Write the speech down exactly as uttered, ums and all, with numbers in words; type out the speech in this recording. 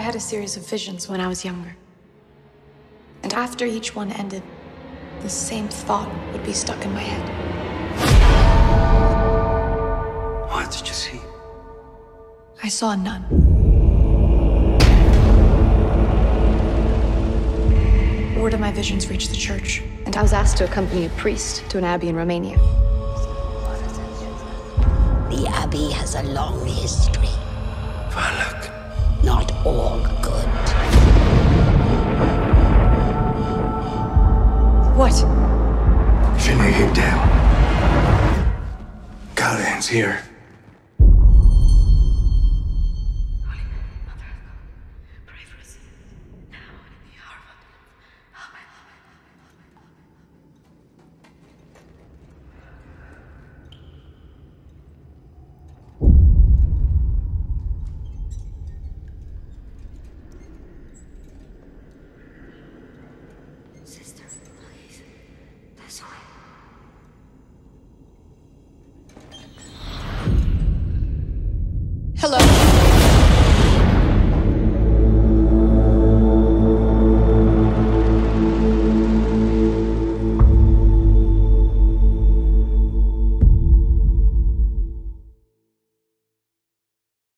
had a series of visions when I was younger. And after each one ended, the same thought would be stuck in my head. What did you see? I saw a nun. Word of my visions reached the church, and I was asked to accompany a priest to an abbey in Romania. The abbey has a long history. Valak. Not all good. What? Finlay him down. Callahan's here. Sister, please. This way.